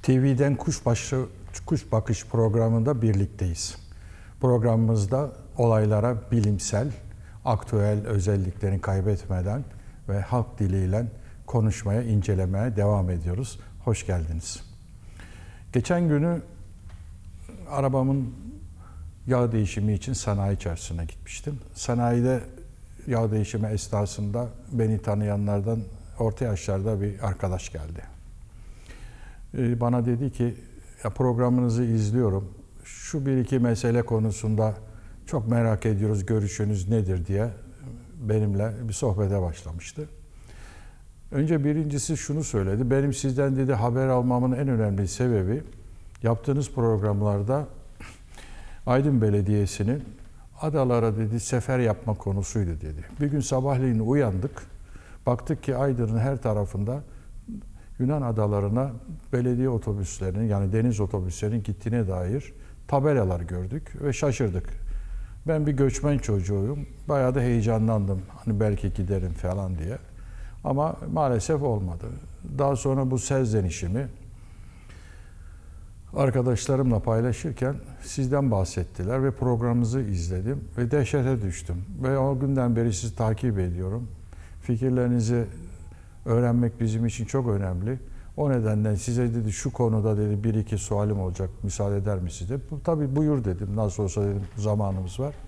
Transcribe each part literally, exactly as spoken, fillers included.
T V'den Kuşbaşı, Kuş Bakış programında birlikteyiz. Programımızda olaylara bilimsel, aktüel özelliklerini kaybetmeden ve halk diliyle konuşmaya, incelemeye devam ediyoruz. Hoş geldiniz. Geçen günü arabamın yağ değişimi için sanayi içerisine gitmiştim. Sanayide yağ değişimi esnasında beni tanıyanlardan orta yaşlarda bir arkadaş geldi. Bana dedi ki, ya programınızı izliyorum, şu bir iki mesele konusunda çok merak ediyoruz, görüşünüz nedir diye benimle bir sohbete başlamıştı. Önce birincisi şunu söyledi, benim sizden dedi haber almamın en önemli sebebi, yaptığınız programlarda Aydın Belediyesi'nin adalara dedi sefer yapma konusuydu dedi. Bir gün sabahleyin uyandık, baktık ki Aydın'ın her tarafında Yunan adalarına belediye otobüslerinin, yani deniz otobüslerinin gittiğine dair tabelalar gördük ve şaşırdık. Ben bir göçmen çocuğuyum, bayağı da heyecanlandım, hani belki giderim falan diye. Ama maalesef olmadı. Daha sonra bu serzenişimi arkadaşlarımla paylaşırken sizden bahsettiler ve programınızı izledim ve dehşete düştüm. Ve o günden beri sizi takip ediyorum. Fikirlerinizi öğrenmek bizim için çok önemli. O nedenle size dedi şu konuda dedi bir iki sualim olacak, müsaade eder misiniz dedi. Tabii buyur dedim, nasıl olsa dedim zamanımız var.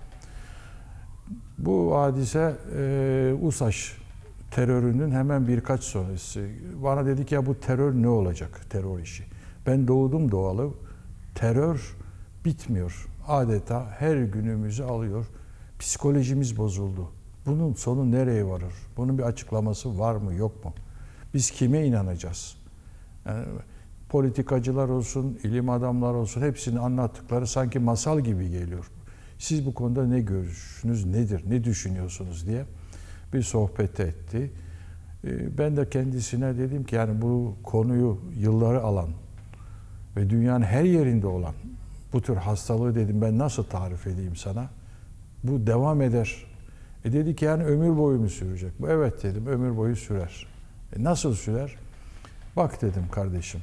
Bu hadise e, USAŞ terörünün hemen birkaç sonrası. Bana dedi ki ya bu terör ne olacak, terör işi. Ben doğdum doğalı, terör bitmiyor. Adeta her günümüzü alıyor. Psikolojimiz bozuldu. Bunun sonu nereye varır? Bunun bir açıklaması var mı, yok mu? Biz kime inanacağız? Yani politikacılar olsun, ilim adamları olsun, hepsinin anlattıkları sanki masal gibi geliyor. Siz bu konuda ne görüşünüz nedir, ne düşünüyorsunuz diye bir sohbet etti. Ben de kendisine dedim ki yani bu konuyu yılları alan ve dünyanın her yerinde olan bu tür hastalığı dedim ben nasıl tarif edeyim sana? Bu devam eder. E dedi ki yani ömür boyu mu sürecek? Evet dedim, ömür boyu sürer. E nasıl sürer? Bak dedim kardeşim,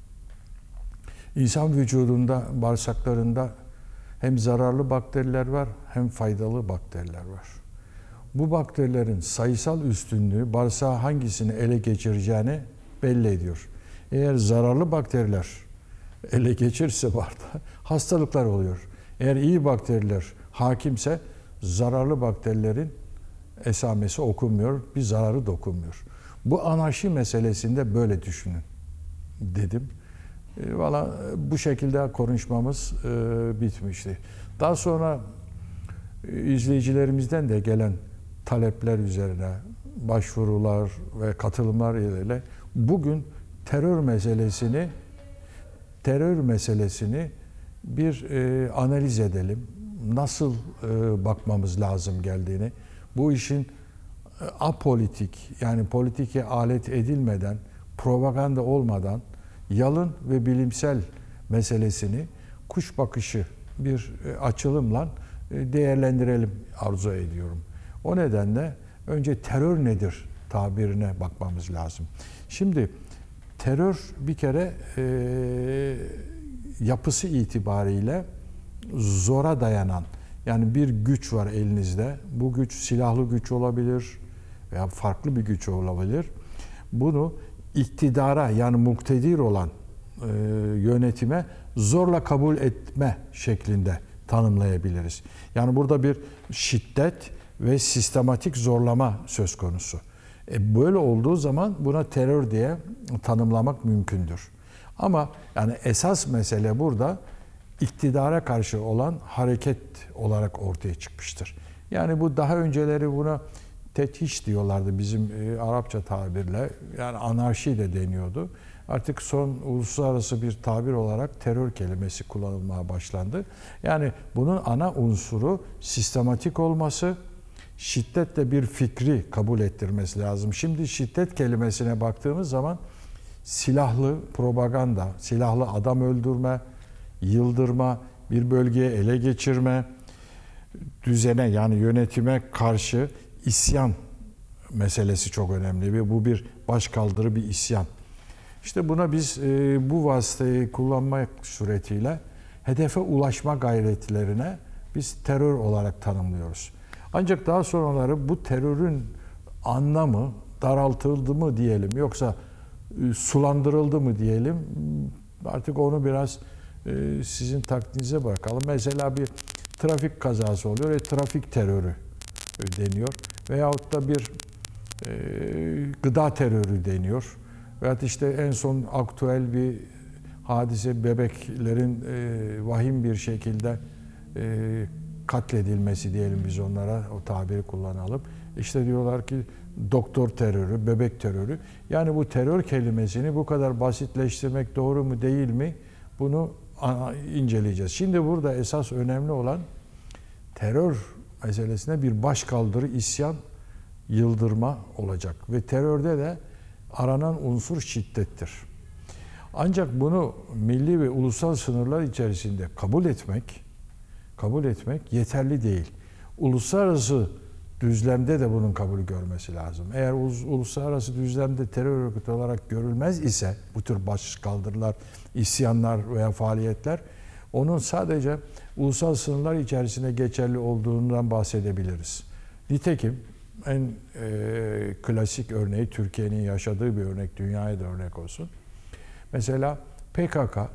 İnsan vücudunda, bağırsaklarında hem zararlı bakteriler var hem faydalı bakteriler var. Bu bakterilerin sayısal üstünlüğü bağırsağı hangisini ele geçireceğini belli ediyor. Eğer zararlı bakteriler ele geçirirse bağırsağı hastalıklar oluyor. Eğer iyi bakteriler hakimse zararlı bakterilerin esamesi okunmuyor, bir zararı dokunmuyor. Bu anarşi meselesinde böyle düşünün dedim. E, Valla bu şekilde konuşmamız e, bitmişti. Daha sonra e, izleyicilerimizden de gelen talepler üzerine başvurular ve katılımlar ile bugün terör meselesini terör meselesini bir e, analiz edelim. Nasıl e, bakmamız lazım geldiğini, bu işin e, apolitik, yani politike alet edilmeden, propaganda olmadan yalın ve bilimsel meselesini kuş bakışı bir e, açılımla e, değerlendirelim arzu ediyorum. O nedenle önce terör nedir tabirine bakmamız lazım. Şimdi terör bir kere e, yapısı itibariyle zora dayanan, yani bir güç var elinizde. Bu güç silahlı güç olabilir veya farklı bir güç olabilir. Bunu iktidara, yani muktedir olan e, yönetime zorla kabul etme şeklinde tanımlayabiliriz. Yani burada bir şiddet ve sistematik zorlama söz konusu. E, böyle olduğu zaman buna terör diye tanımlamak mümkündür. Ama yani esas mesele burada iktidara karşı olan hareket olarak ortaya çıkmıştır. Yani bu daha önceleri buna tethiş diyorlardı bizim e, Arapça tabirle. Yani anarşi de deniyordu. Artık son uluslararası bir tabir olarak terör kelimesi kullanılmaya başlandı. Yani bunun ana unsuru sistematik olması, şiddetle bir fikri kabul ettirmesi lazım. Şimdi şiddet kelimesine baktığımız zaman silahlı propaganda, silahlı adam öldürme, yıldırma, bir bölgeye ele geçirme, düzene yani yönetime karşı isyan meselesi çok önemli ve bu bir başkaldırı, bir isyan. İşte buna biz e, bu vasıtayı kullanmak suretiyle hedefe ulaşma gayretlerine biz terör olarak tanımlıyoruz. Ancak daha sonraları bu terörün anlamı daraltıldı mı diyelim, yoksa e, sulandırıldı mı diyelim, artık onu biraz e, sizin takdirinize bırakalım. Mesela bir trafik kazası oluyor ve trafik terörü deniyor. Veyahut da bir e, gıda terörü deniyor. Veyahut işte en son aktüel bir hadise, bebeklerin e, vahim bir şekilde e, katledilmesi diyelim, biz onlara o tabiri kullanalım. İşte diyorlar ki doktor terörü, bebek terörü. Yani bu terör kelimesini bu kadar basitleştirmek doğru mu değil mi? Bunu inceleyeceğiz. Şimdi burada esas önemli olan terör meselesine bir başkaldırı, isyan, yıldırma olacak. Ve terörde de aranan unsur şiddettir. Ancak bunu milli ve ulusal sınırlar içerisinde kabul etmek, kabul etmek yeterli değil. Uluslararası düzlemde de bunun kabul görmesi lazım. Eğer uluslararası düzlemde terör örgütü olarak görülmez ise bu tür başkaldırılar, isyanlar veya faaliyetler, onun sadece ulusal sınırlar içerisinde geçerli olduğundan bahsedebiliriz. Nitekim en e, klasik örneği, Türkiye'nin yaşadığı bir örnek, dünyaya da örnek olsun. Mesela P K K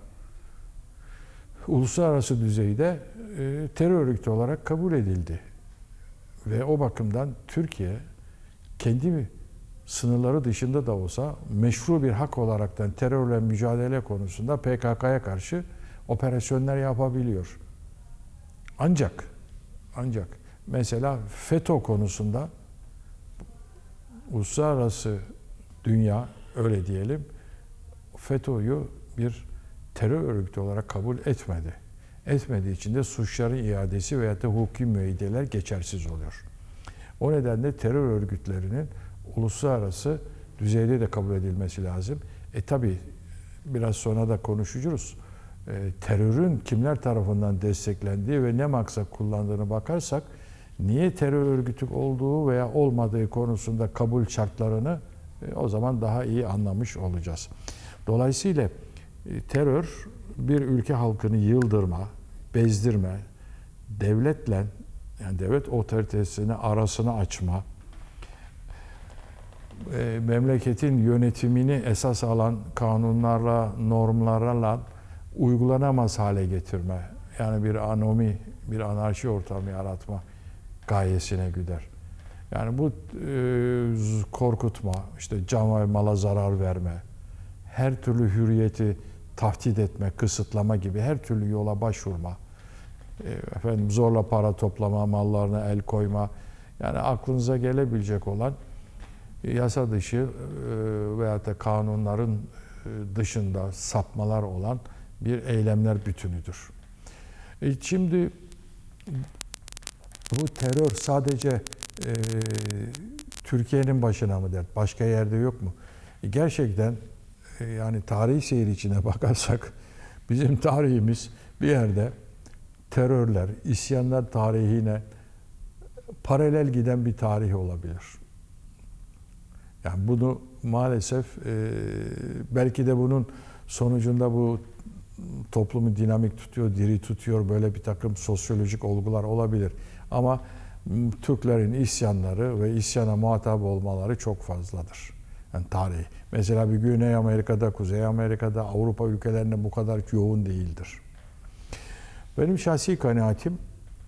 uluslararası düzeyde e, terör örgütü olarak kabul edildi. Ve o bakımdan Türkiye kendi sınırları dışında da olsa meşru bir hak olaraktan terörle mücadele konusunda P K K'ya karşı operasyonlar yapabiliyor. Ancak ancak mesela FETÖ konusunda uluslararası dünya, öyle diyelim, FETÖ'yü bir terör örgütü olarak kabul etmedi. Etmediği için de suçların iadesi veyahut da hukuki müeyyideler geçersiz oluyor. O nedenle terör örgütlerinin uluslararası düzeyde de kabul edilmesi lazım. E tabi biraz sonra da konuşacağız. E, terörün kimler tarafından desteklendiği ve ne maksat kullandığını bakarsak, niye terör örgütü olduğu veya olmadığı konusunda kabul şartlarını e, o zaman daha iyi anlamış olacağız. Dolayısıyla e, terör bir ülke halkını yıldırma, bezdirme, devletle, yani devlet otoritesini arasını açma, e, memleketin yönetimini esas alan kanunlarla, normlarla uygulanamaz hale getirme, yani bir anomi, bir anarşi ortamı yaratma gayesine güder. Yani bu e, korkutma, işte can ve mala zarar verme, her türlü hürriyeti tahdit etme, kısıtlama gibi her türlü yola başvurma, e, efendim zorla para toplama, mallarına el koyma, yani aklınıza gelebilecek olan yasa dışı e, veyahut da kanunların e, dışında sapmalar olan bir eylemler bütünüdür. E, şimdi bu terör sadece e, Türkiye'nin başına mı dert? Başka yerde yok mu? E, gerçekten e, yani tarihi seyir içine bakarsak bizim tarihimiz bir yerde terörler, isyanlar tarihine paralel giden bir tarih olabilir. Yani bunu maalesef e, belki de bunun sonucunda bu toplumu dinamik tutuyor, diri tutuyor, böyle bir takım sosyolojik olgular olabilir. Ama Türklerin isyanları ve isyana muhatap olmaları çok fazladır. Yani tarihi. Mesela bir Güney Amerika'da, Kuzey Amerika'da, Avrupa ülkelerinde bu kadar yoğun değildir. Benim şahsi kanaatim,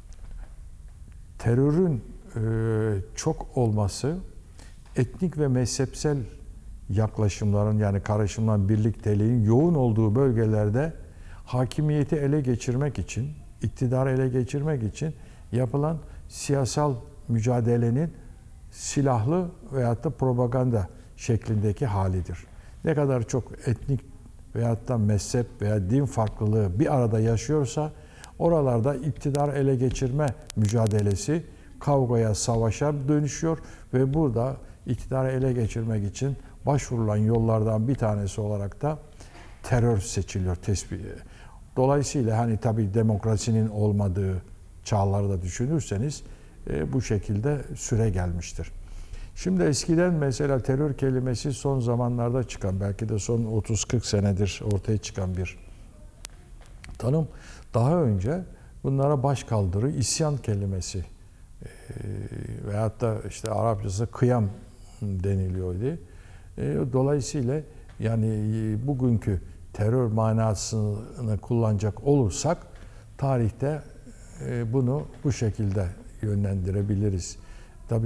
terörün e, çok olması, etnik ve mezhepsel yaklaşımların, yani karışımların, birlikteliğin yoğun olduğu bölgelerde hakimiyeti ele geçirmek için, iktidarı ele geçirmek için yapılan siyasal mücadelenin silahlı veyahut da propaganda şeklindeki halidir. Ne kadar çok etnik veyahut da mezhep veya din farklılığı bir arada yaşıyorsa, oralarda iktidar ele geçirme mücadelesi kavgaya, savaşa dönüşüyor ve burada iktidarı ele geçirmek için başvurulan yollardan bir tanesi olarak da terör seçiliyor, tespit. Dolayısıyla hani tabii demokrasinin olmadığı çağları da düşünürseniz e, bu şekilde süre gelmiştir. Şimdi eskiden mesela terör kelimesi son zamanlarda çıkan, belki de son otuz kırk senedir ortaya çıkan bir tanım. Daha önce bunlara başkaldırı, isyan kelimesi e, veyahut da işte Arapçası kıyam deniliyordu. E, dolayısıyla yani bugünkü terör manasını kullanacak olursak tarihte e, bunu bu şekilde yönlendirebiliriz. Tabii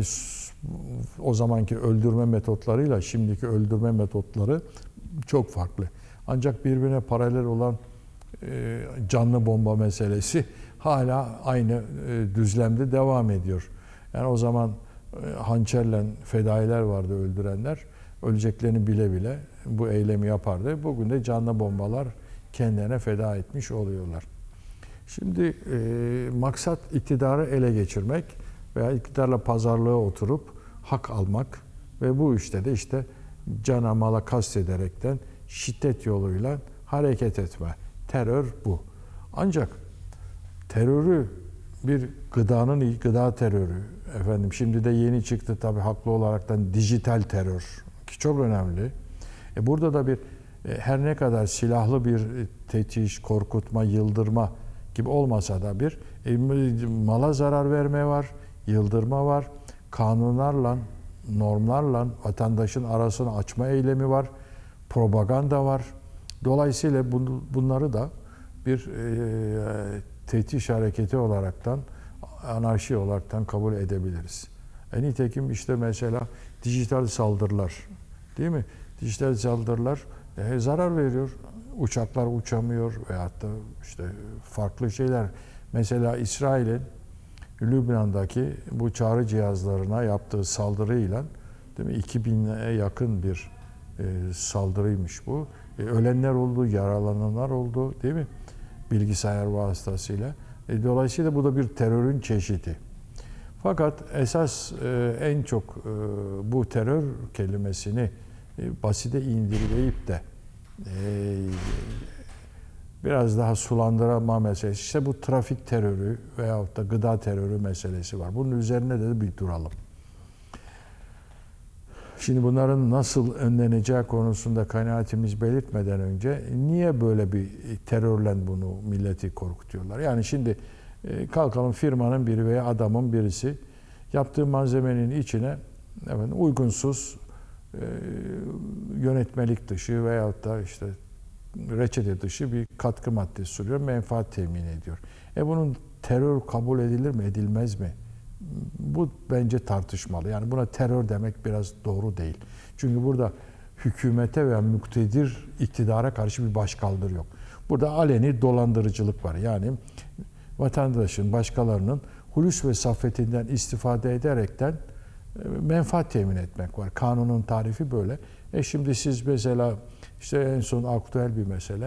o zamanki öldürme metotlarıyla şimdiki öldürme metotları çok farklı. Ancak birbirine paralel olan e, canlı bomba meselesi hala aynı e, düzlemde devam ediyor. Yani o zaman e, hançerle fedailer vardı, öldürenler. Öleceklerini bile bile bu eylemi yapardı. Bugün de canlı bombalar kendilerine feda etmiş oluyorlar. Şimdi e, maksat iktidarı ele geçirmek veya iktidarla pazarlığa oturup hak almak ve bu işte de işte cana mala kastederekten şiddet yoluyla hareket etme. Terör bu. Ancak terörü bir gıdanın gıda terörü, efendim şimdi de yeni çıktı tabii haklı olaraktan dijital terör ki çok önemli. E burada da bir e, her ne kadar silahlı bir tetiş, korkutma, yıldırma gibi olmasa da bir e, mala zarar verme var, yıldırma var, kanunlarla, normlarla vatandaşın arasını açma eylemi var, propaganda var. Dolayısıyla bunları da bir e, tetiş hareketi olaraktan, anarşi olaraktan kabul edebiliriz. E nitekim işte mesela dijital saldırılar, değil mi? Dijital saldırılar e, zarar veriyor. Uçaklar uçamıyor veyahut da işte farklı şeyler. Mesela İsrail'in Lübnan'daki bu çağrı cihazlarına yaptığı saldırıyla, değil mi? iki bine yakın bir e, saldırıymış bu. E, ölenler oldu, yaralananlar oldu, değil mi? Bilgisayar vasıtasıyla. E, dolayısıyla bu da bir terörün çeşidi. Fakat esas e, en çok e, bu terör kelimesini e, basite indirgeyip de e, biraz daha sulandırma meselesi. İşte bu trafik terörü veyahut da gıda terörü meselesi var. Bunun üzerine de bir duralım. Şimdi bunların nasıl önleneceği konusunda kanaatimiz belirtmeden önce niye böyle bir terörle bunu milleti korkutuyorlar? Yani şimdi kalkalım firmanın biri veya adamın birisi yaptığı malzemenin içine efendim, uygunsuz yönetmelik dışı veyahut da işte reçete dışı bir katkı maddesi sürüyor, menfaat temin ediyor. E bunun terör kabul edilir mi, edilmez mi? Bu bence tartışmalı. Yani buna terör demek biraz doğru değil. Çünkü burada hükümete veya muktedir iktidara karşı bir başkaldırı yok. Burada aleni dolandırıcılık var. Yani vatandaşın, başkalarının hulus ve saffetinden istifade ederekten menfaat temin etmek var. Kanunun tarifi böyle. E şimdi siz mesela işte en son aktüel bir mesele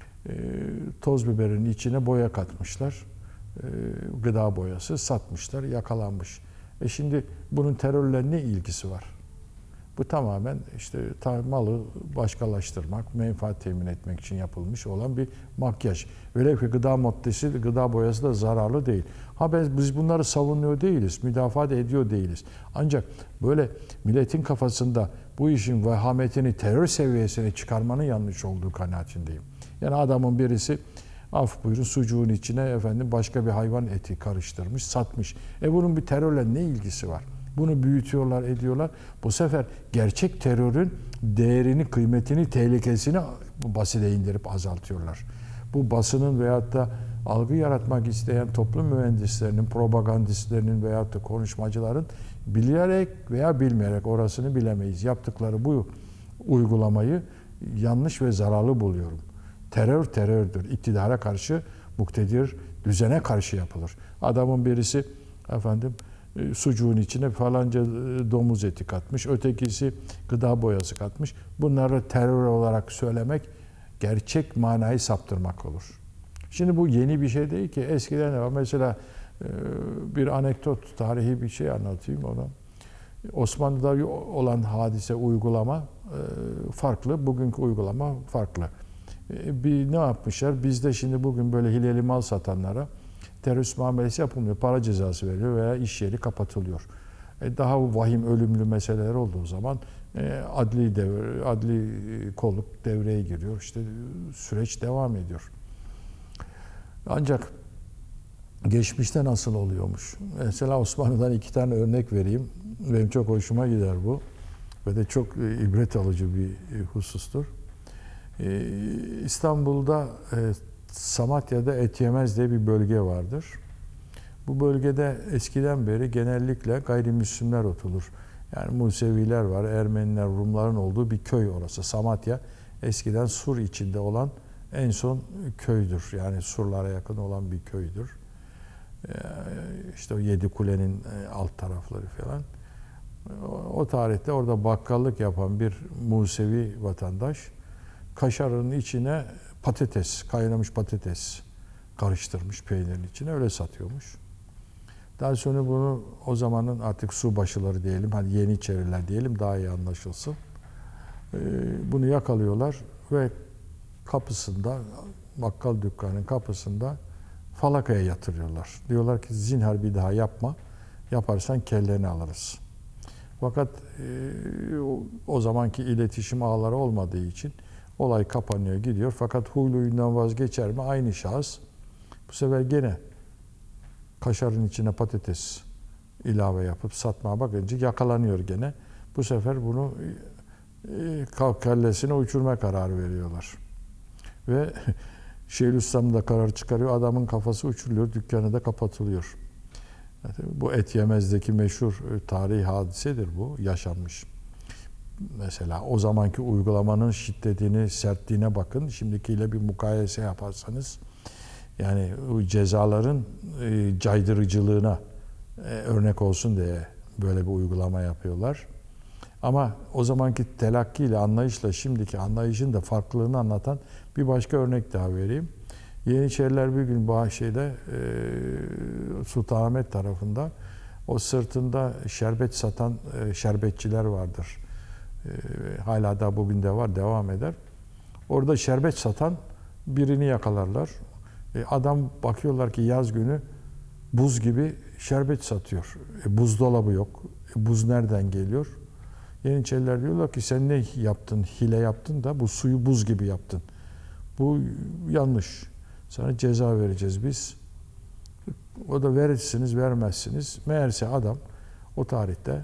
toz biberin içine boya katmışlar. Gıda boyası satmışlar, yakalanmış. E şimdi bunun terörle ne ilgisi var? Bu tamamen işte malı başkalaştırmak, menfaat temin etmek için yapılmış olan bir makyaj. Velev ki gıda maddesi, gıda boyası da zararlı değil. Ha ben, biz bunları savunuyor değiliz, müdafaa da ediyor değiliz. Ancak böyle milletin kafasında bu işin vehametini terör seviyesine çıkarmanın yanlış olduğu kanaatindeyim. Yani adamın birisi af buyurun sucuğun içine efendim başka bir hayvan eti karıştırmış, satmış. E bunun bir terörle ne ilgisi var? Bunu büyütüyorlar, ediyorlar. Bu sefer gerçek terörün değerini, kıymetini, tehlikesini basite indirip azaltıyorlar. Bu basının veyahut da algı yaratmak isteyen toplum mühendislerinin, propagandistlerinin veyahut da konuşmacıların bilerek veya bilmeyerek orasını bilemeyiz. Yaptıkları bu uygulamayı yanlış ve zararlı buluyorum. Terör terördür. İktidara karşı, muktedir, düzene karşı yapılır. Adamın birisi efendim sucuğun içine falanca domuz eti katmış, ötekisi gıda boyası katmış. Bunları terör olarak söylemek gerçek manayı saptırmak olur. Şimdi bu yeni bir şey değil ki. Eskiden de var. Mesela bir anekdot, tarihi bir şey anlatayım ona. Osmanlı'da olan hadise, uygulama farklı, bugünkü uygulama farklı. Bir ne yapmışlar? Bizde şimdi bugün böyle hileli mal satanlara terörist muamelesi yapılmıyor. Para cezası veriliyor veya iş yeri kapatılıyor. E, daha vahim ölümlü meseleler olduğu zaman e, adli devre, adli kolluk devreye giriyor. İşte süreç devam ediyor. Ancak geçmişte nasıl oluyormuş? Mesela Osmanlı'dan iki tane örnek vereyim. Benim çok hoşuma gider bu. Ve de çok ibret alıcı bir husustur. İstanbul'da Samatya'da Etyemez diye bir bölge vardır. Bu bölgede eskiden beri genellikle gayrimüslimler oturur. Yani Museviler var, Ermeniler, Rumların olduğu bir köy orası. Samatya eskiden Sur içinde olan en son köydür. Yani Surlara yakın olan bir köydür. İşte o Yedi Kule'nin alt tarafları falan. O tarihte orada bakkallık yapan bir Musevi vatandaş kaşarın içine patates, kaynamış patates karıştırmış peynirin içine, öyle satıyormuş. Daha sonra bunu o zamanın artık subaşıları diyelim, hani Yeniçeriler diyelim daha iyi anlaşılsın. Bunu yakalıyorlar ve kapısında, bakkal dükkanının kapısında falakaya yatırıyorlar. Diyorlar ki zinhar bir daha yapma, yaparsan kelleni alırız. Fakat e, o, o zamanki iletişim ağları olmadığı için olay kapanıyor, gidiyor. Fakat huylu huyundan vazgeçer mi? Aynı şahıs bu sefer gene kaşarın içine patates ilave yapıp satmaya bakınca yakalanıyor gene. Bu sefer bunu e, kellesine uçurma kararı veriyorlar. Ve Şeyhülislam da karar çıkarıyor. Adamın kafası uçuruluyor, dükkanı da kapatılıyor. Bu Etyemez'deki meşhur tarihi hadisedir bu, yaşanmış. Mesela o zamanki uygulamanın şiddetini, sertliğine bakın. Şimdikiyle bir mukayese yaparsanız, yani cezaların caydırıcılığına örnek olsun diye böyle bir uygulama yapıyorlar. Ama o zamanki telakkiyle, anlayışla şimdiki anlayışın da farklılığını anlatan bir başka örnek daha vereyim. Yeniçeriler bir gün Bahçe'de e, Sultanahmet tarafında o sırtında şerbet satan e, şerbetçiler vardır. E, hala da bugün de var, devam eder. Orada şerbet satan birini yakalarlar. E, adam bakıyorlar ki yaz günü buz gibi şerbet satıyor. E, buzdolabı yok. E, buz nereden geliyor? Yeniçeriler diyorlar ki sen ne yaptın, hile yaptın da bu suyu buz gibi yaptın. Bu yanlış. Sana ceza vereceğiz biz. O da verirsiniz, vermezsiniz. Meğerse adam o tarihte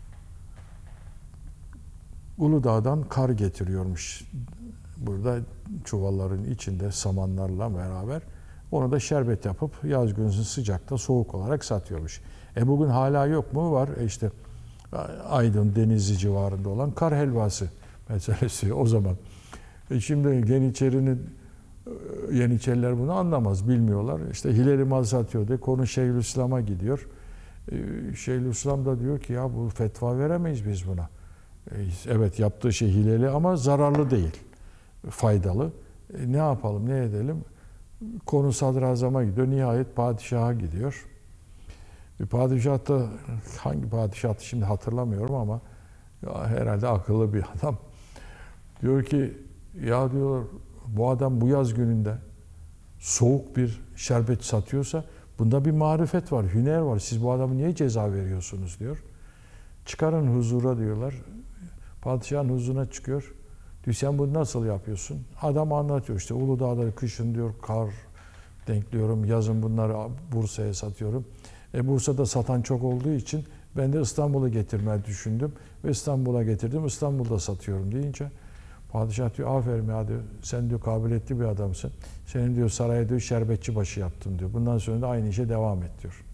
Uludağ'dan kar getiriyormuş. Burada çuvalların içinde samanlarla beraber. Onu da şerbet yapıp yaz günü sıcakta soğuk olarak satıyormuş. E bugün hala yok mu? Var. E işte Aydın, Denizli civarında olan kar helvası meselesi o zaman. E şimdi Yeniçerinin Yeniçeriler bunu anlamaz, bilmiyorlar. İşte hileli mal satıyor diye konu Şeyhülislam'a gidiyor. Şeyhülislam da diyor ki ya bu fetva veremeyiz biz buna. Evet yaptığı şey hileli ama zararlı değil, faydalı. E, ne yapalım, ne edelim? Konu sadrazama gidiyor, nihayet padişaha gidiyor. Padişah da hangi padişahtı şimdi hatırlamıyorum ama ya, herhalde akıllı bir adam. Diyor ki ya diyor bu adam bu yaz gününde soğuk bir şerbet satıyorsa bunda bir marifet var, hüner var. Siz bu adamı niye ceza veriyorsunuz diyor. Çıkarın huzura diyorlar. Padişahın huzuruna çıkıyor. Diyor sen bunu nasıl yapıyorsun? Adam anlatıyor işte Uludağ'da kışın diyor kar denkliyorum. Yazın bunları Bursa'ya satıyorum. E Bursa'da satan çok olduğu için ben de İstanbul'a getirmeyi düşündüm. Ve İstanbul'a getirdim. İstanbul'da satıyorum deyince padişah diyor aferin ya diyor. Sen diyor kabiliyetli bir adamsın. Senin diyor saraya diyor şerbetçi başı yaptım diyor. Bundan sonra da aynı işe devam et diyor.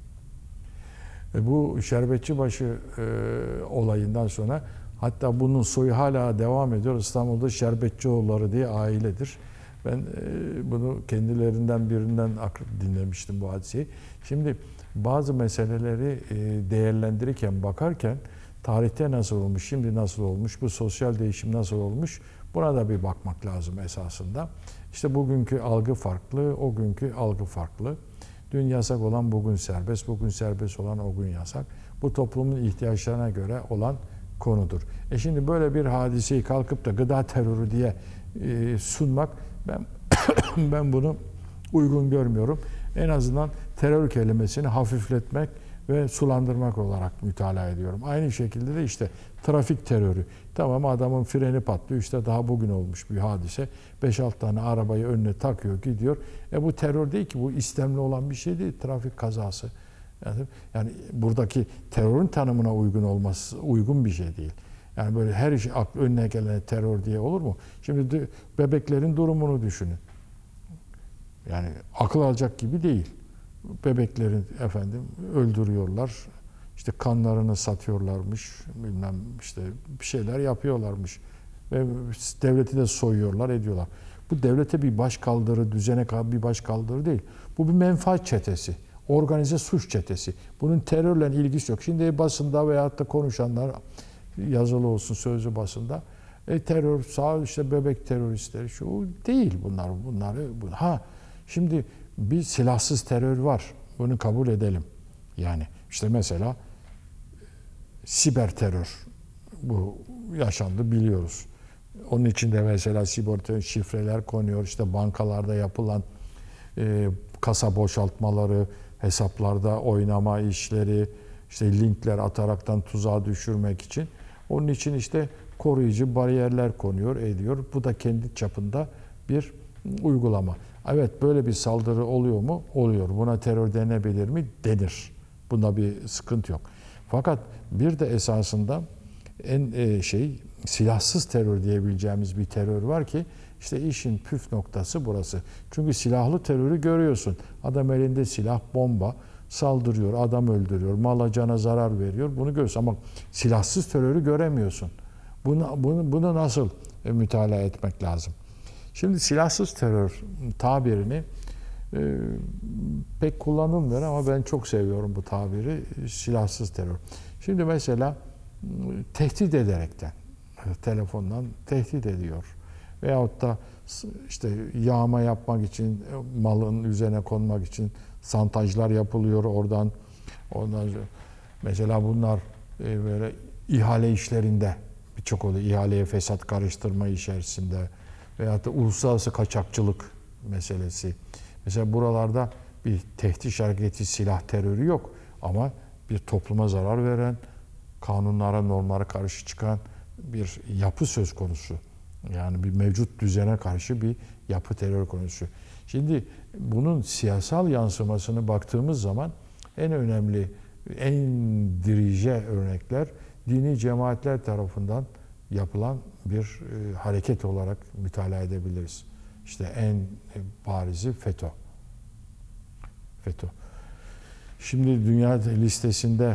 E bu şerbetçi başı e, olayından sonra hatta bunun soyu hala devam ediyor. İstanbul'da Şerbetçioğulları diye ailedir. Ben e, bunu kendilerinden birinden dinlemiştim bu hadiseyi. Şimdi bazı meseleleri e, değerlendirirken, bakarken tarihte nasıl olmuş, şimdi nasıl olmuş, bu sosyal değişim nasıl olmuş buna da bir bakmak lazım esasında. İşte bugünkü algı farklı, o günkü algı farklı. Dün yasak olan bugün serbest, bugün serbest olan o gün yasak. Bu toplumun ihtiyaçlarına göre olan konudur. E şimdi böyle bir hadiseyi kalkıp da gıda terörü diye e, sunmak ben ben bunu uygun görmüyorum. En azından terör kelimesini hafifletmek ve sulandırmak olarak mütalaa ediyorum. Aynı şekilde de işte trafik terörü. Tamam, adamın freni patlıyor. İşte daha bugün olmuş bir hadise. beş altı tane arabayı önüne takıyor, gidiyor. E bu terör değil ki. Bu istemli olan bir şey değil. Trafik kazası. Yani, yani buradaki terörün tanımına uygun olması uygun bir şey değil. Yani böyle her iş önüne gelen terör diye olur mu? Şimdi bebeklerin durumunu düşünün. Yani akıl alacak gibi değil. Bebeklerin efendim öldürüyorlar. İşte kanlarını satıyorlarmış. Bilmem işte bir şeyler yapıyorlarmış. Ve devleti de soyuyorlar, ediyorlar. Bu devlete bir başkaldırı, düzene bir başkaldırı değil. Bu bir menfaat çetesi. Organize suç çetesi. Bunun terörle ilgisi yok. Şimdi basında veyahut da konuşanlar, yazılı olsun sözlü basında, e, terör, sağ işte bebek teröristleri, şu değil bunlar. Bunları ha şimdi bir silahsız terör var. Bunu kabul edelim. Yani işte mesela siber terör bu yaşandı, biliyoruz. Onun için de mesela siber terör şifreler konuyor. İşte bankalarda yapılan e, kasa boşaltmaları, hesaplarda oynama işleri, işte linkler ataraktan tuzağa düşürmek için. Onun için işte koruyucu bariyerler konuyor, ediyor. Bu da kendi çapında bir uygulama. Evet, böyle bir saldırı oluyor mu? Oluyor. Buna terör denebilir mi? Denir. Bunda bir sıkıntı yok. Fakat bir de esasında en şey silahsız terör diyebileceğimiz bir terör var ki işte işin püf noktası burası. Çünkü silahlı terörü görüyorsun. Adam elinde silah, bomba saldırıyor, adam öldürüyor, mala cana zarar veriyor. Bunu görüyorsun ama silahsız terörü göremiyorsun. Bunu, bunu, bunu nasıl mütalaa etmek lazım? Şimdi silahsız terör tabirini e, pek kullanılmıyor ama ben çok seviyorum bu tabiri, silahsız terör. Şimdi mesela tehdit ederekten, telefondan tehdit ediyor. Veyahut da işte yağma yapmak için, malın üzerine konmak için santajlar yapılıyor oradan. Ondan sonra mesela bunlar e, böyle ihale işlerinde birçok oluyor. İhaleye fesat karıştırma içerisinde veyahut da uluslararası kaçakçılık meselesi. Mesela buralarda bir tehdit hareketi, silah terörü yok ama bir topluma zarar veren, kanunlara, normlara karşı çıkan bir yapı söz konusu. Yani bir mevcut düzene karşı bir yapı terör konusu. Şimdi bunun siyasal yansımasını baktığımız zaman en önemli, en dirice örnekler dini cemaatler tarafından yapılan bir e, hareket olarak mütalaa edebiliriz. İşte en barizi FETÖ. FETÖ. Şimdi dünya listesinde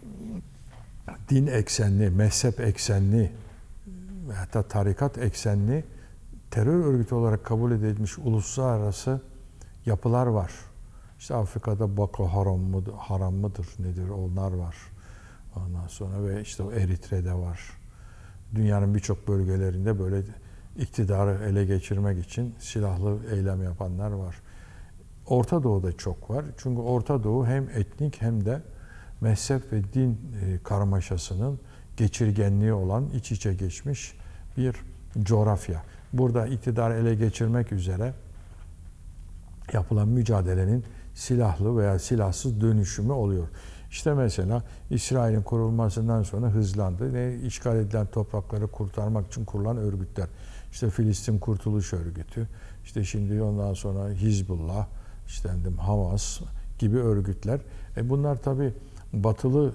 din eksenli, mezhep eksenli ve hatta tarikat eksenli terör örgütü olarak kabul edilmiş uluslararası yapılar var. İşte Afrika'da Boko Haram mıdır, Haram mıdır nedir, onlar var. Ondan sonra ve işte o Eritre'de var. Dünyanın birçok bölgelerinde böyle iktidarı ele geçirmek için silahlı eylem yapanlar var. Orta Doğu'da çok var. Çünkü Orta Doğu hem etnik hem de mezhep ve din karmaşasının geçirgenliği olan, iç içe geçmiş bir coğrafya. Burada iktidarı ele geçirmek üzere yapılan mücadelenin silahlı veya silahsız dönüşümü oluyor. İşte mesela İsrail'in kurulmasından sonra hızlandı. Ne işgal edilen toprakları kurtarmak için kurulan örgütler. İşte Filistin Kurtuluş Örgütü, işte şimdi ondan sonra Hizbullah, işte Hamas gibi örgütler. E bunlar tabii batılı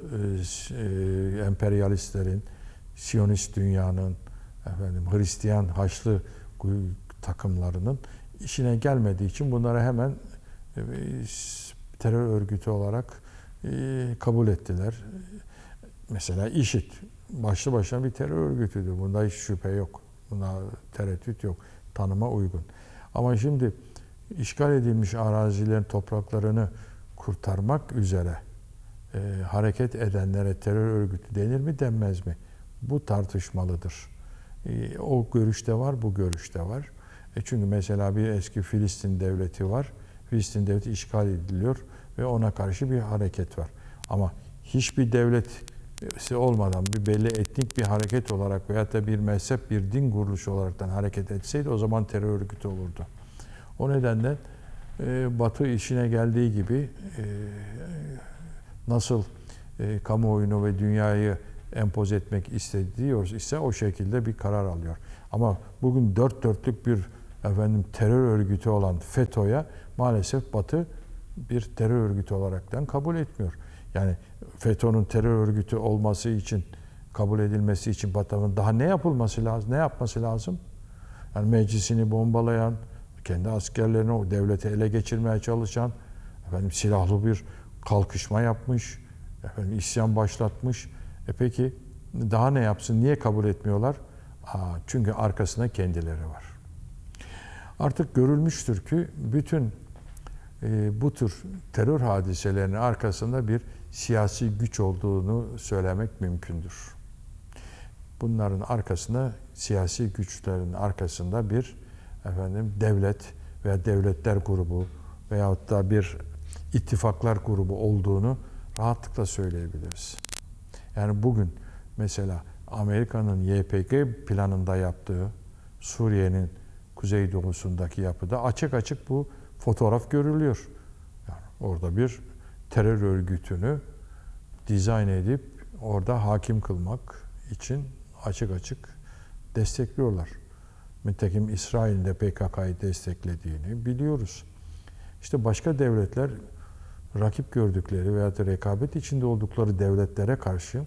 e, emperyalistlerin, Siyonist dünyanın, efendim Hristiyan Haçlı takımlarının işine gelmediği için bunları hemen e, terör örgütü olarak e, kabul ettiler. Mesela IŞİD başlı başına bir terör örgütüdür. Bunda hiç şüphe yok. Buna tereddüt yok. Tanıma uygun. Ama şimdi işgal edilmiş arazilerin topraklarını kurtarmak üzere e, hareket edenlere terör örgütü denir mi denmez mi? Bu tartışmalıdır. E, o görüşte var, bu görüşte var. E çünkü mesela bir eski Filistin devleti var. Filistin devleti işgal ediliyor ve ona karşı bir hareket var. Ama hiçbir devleti olmadan bir belli etnik bir hareket olarak veyahut da bir mezhep, bir din kuruluşu olaraktan hareket etseydi o zaman terör örgütü olurdu. O nedenle e, Batı işine geldiği gibi e, nasıl e, kamuoyunu ve dünyayı empoze etmek istediyor ise o şekilde bir karar alıyor. Ama bugün dört dörtlük bir efendim terör örgütü olan FETÖ'ye maalesef Batı bir terör örgütü olaraktan kabul etmiyor. Yani FETÖ'nün terör örgütü olması için, kabul edilmesi için Batı'nın daha ne yapılması lazım? Ne yapması lazım? Yani meclisini bombalayan, kendi askerlerini o devleti ele geçirmeye çalışan, efendim silahlı bir kalkışma yapmış, efendim isyan başlatmış. E peki daha ne yapsın? Niye kabul etmiyorlar? Aa, çünkü arkasında kendileri var. Artık görülmüştür ki bütün e, bu tür terör hadiselerinin arkasında bir siyasi güç olduğunu söylemek mümkündür. Bunların arkasında, siyasi güçlerin arkasında bir efendim devlet veya devletler grubu veyahut da bir ittifaklar grubu olduğunu rahatlıkla söyleyebiliriz. Yani bugün mesela Amerika'nın Y P G planında yaptığı Suriye'nin kuzeydoğusundaki yapıda açık açık bu fotoğraf görülüyor. Yani orada bir terör örgütünü dizayn edip orada hakim kılmak için açık açık destekliyorlar. Nitekim İsrail'in de P K K'yı desteklediğini biliyoruz. İşte başka devletler rakip gördükleri veya da rekabet içinde oldukları devletlere karşı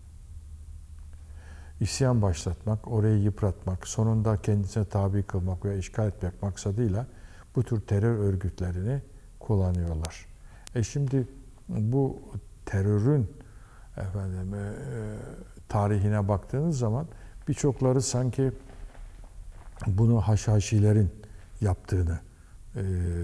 isyan başlatmak, orayı yıpratmak, sonunda kendisine tabi kılmak veya işgal etmek maksadıyla bu tür terör örgütlerini kullanıyorlar. E şimdi bu terörün efendim e, tarihine baktığınız zaman birçokları sanki bunu Haşhaşilerin yaptığını e,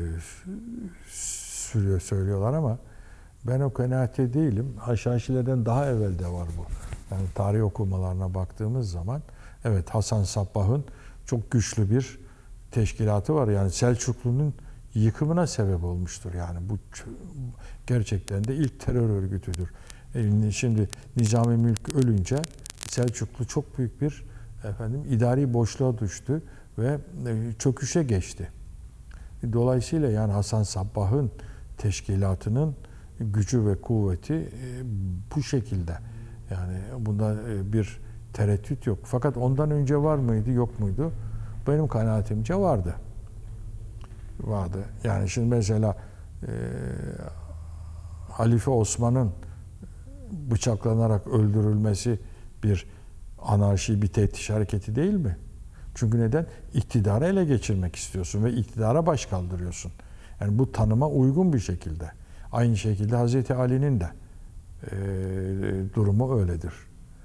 sürüyor, söylüyorlar ama ben o kanaatte değilim. Haşhaşilerden daha evvel de var bu. Yani tarih okumalarına baktığımız zaman evet Hasan Sabbah'ın çok güçlü bir teşkilatı var. Yani Selçuklu'nun yıkımına sebep olmuştur. Yani bu gerçekten de ilk terör örgütüdür. E şimdi Nizami Mülk ölünce Selçuklu çok büyük bir efendim idari boşluğa düştü ve çöküşe geçti. Dolayısıyla yani Hasan Sabbah'ın teşkilatının gücü ve kuvveti bu şekilde. Yani bunda bir tereddüt yok. Fakat ondan önce var mıydı, yok muydu? Benim kanaatimce vardı. Vardı. Yani şimdi mesela e, Halife Osman'ın bıçaklanarak öldürülmesi bir anarşi, bir teftiş hareketi değil mi? Çünkü neden? İktidarı ele geçirmek istiyorsun ve iktidara baş kaldırıyorsun. Yani bu tanıma uygun bir şekilde. Aynı şekilde Hazreti Ali'nin de e, durumu öyledir.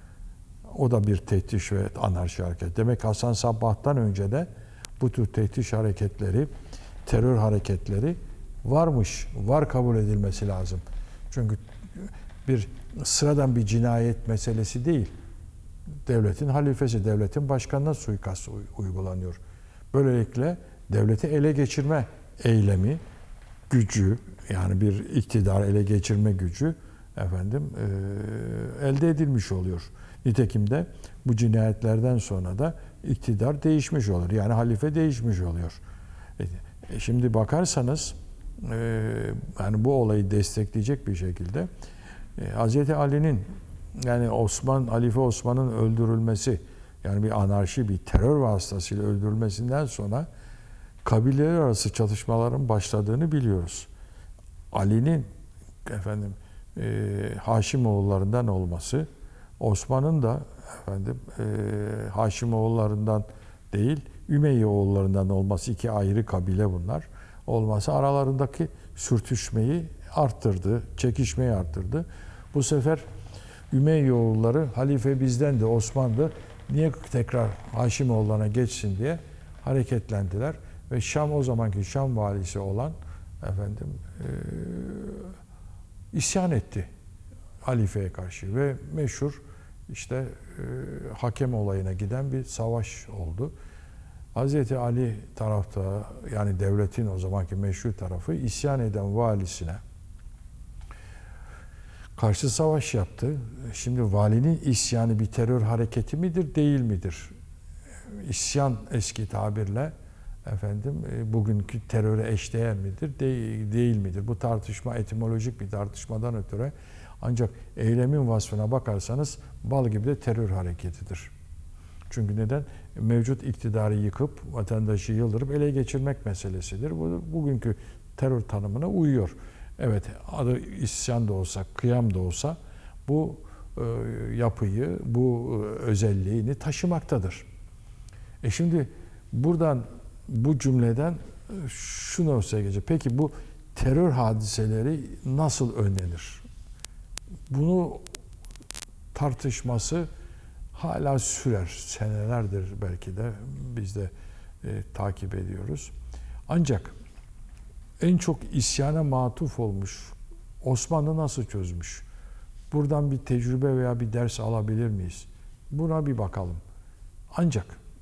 O da bir teftiş ve anarşi hareketi. Demek Hasan Sabbah'tan önce de bu tür teftiş hareketleri, terör hareketleri varmış, var kabul edilmesi lazım. Çünkü bir sıradan bir cinayet meselesi değil. Devletin halifesi, devletin başkanına suikast uygulanıyor. Böylelikle devleti ele geçirme eylemi, gücü, yani bir iktidar ele geçirme gücü efendim e, elde edilmiş oluyor. Nitekim de bu cinayetlerden sonra da iktidar değişmiş olur. Yani halife değişmiş oluyor. E, şimdi bakarsanız e, yani bu olayı destekleyecek bir şekilde e, Hazreti Ali'nin yani Osman, Halife Osman'ın öldürülmesi, yani bir anarşi, bir terör vasıtasıyla öldürülmesinden sonra kabileler arası çatışmaların başladığını biliyoruz. Ali'nin efendim e, Haşimoğullarından olması, Osman'ın da efendim e, Haşimoğullarından değil, Ümeyyeoğullarından olması, iki ayrı kabile bunlar olması aralarındaki sürtüşmeyi arttırdı, çekişmeyi arttırdı. Bu sefer Ümeyyeoğulları halife bizden de Osmanlı niye tekrar Haşimoğullarına geçsin diye hareketlendiler ve Şam, o zamanki Şam valisi olan efendim e, isyan etti halifeye karşı ve meşhur işte e, hakem olayına giden bir savaş oldu. Hazreti Ali tarafta, yani devletin o zamanki meşhur tarafı, isyan eden valisine karşı savaş yaptı. Şimdi valinin isyanı bir terör hareketi midir, değil midir? İsyan eski tabirle efendim e, bugünkü teröre eşdeğer midir, değil, değil midir? Bu tartışma etimolojik bir tartışmadan ötürü, ancak eylemin vasfına bakarsanız bal gibi de terör hareketidir. Çünkü neden? Mevcut iktidarı yıkıp vatandaşı yıldırıp ele geçirmek meselesidir. Bu bugünkü terör tanımına uyuyor. Evet, adı isyan da olsa, kıyam da olsa bu e, yapıyı, bu e, özelliğini taşımaktadır. E şimdi buradan, bu cümleden şunu ortaya gelecek. Peki bu terör hadiseleri nasıl önlenir? Bunu tartışması hala sürer. Senelerdir belki de biz de e, takip ediyoruz. Ancak en çok isyana matuf olmuş Osmanlı nasıl çözmüş? Buradan bir tecrübe veya bir ders alabilir miyiz? Buna bir bakalım. Ancak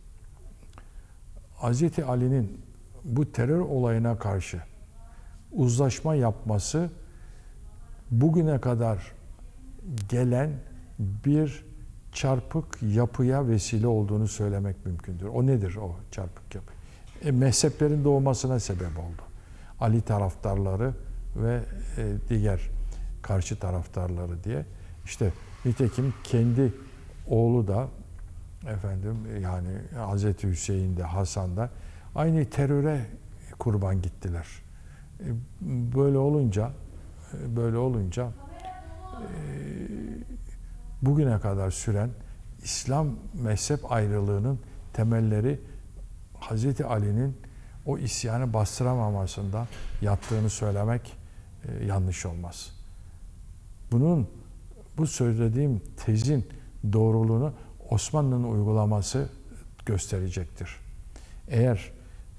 Hazreti Ali'nin bu terör olayına karşı uzlaşma yapması bugüne kadar gelen bir çarpık yapıya vesile olduğunu söylemek mümkündür. O nedir o çarpık yapı? E, mezheplerin doğmasına sebep oldu. Ali taraftarları ve e, diğer karşı taraftarları diye. İşte nitekim kendi oğlu da efendim yani Hazreti Hüseyin de Hasan da aynı teröre kurban gittiler. E, böyle olunca böyle olunca e, bugüne kadar süren İslam mezhep ayrılığının temelleri Hazreti Ali'nin o isyanı bastıramamasında yattığını söylemek e, yanlış olmaz. Bunun, bu söylediğim tezin doğruluğunu Osmanlı'nın uygulaması gösterecektir. Eğer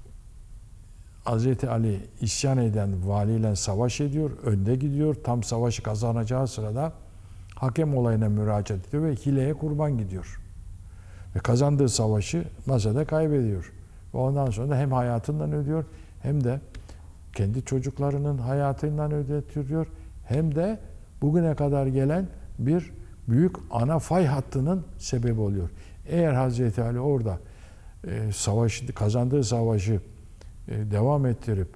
Hazreti Ali isyan eden valiyle savaş ediyor, önde gidiyor, tam savaşı kazanacağı sırada hakem olayına müracaat ediyor ve hileye kurban gidiyor. Ve kazandığı savaşı masada kaybediyor. Ve ondan sonra da hem hayatından ödüyor, hem de kendi çocuklarının hayatından ödetiyor, hem de bugüne kadar gelen bir büyük ana fay hattının sebebi oluyor. Eğer Hazreti Ali orada e, savaşı, kazandığı savaşı e, devam ettirip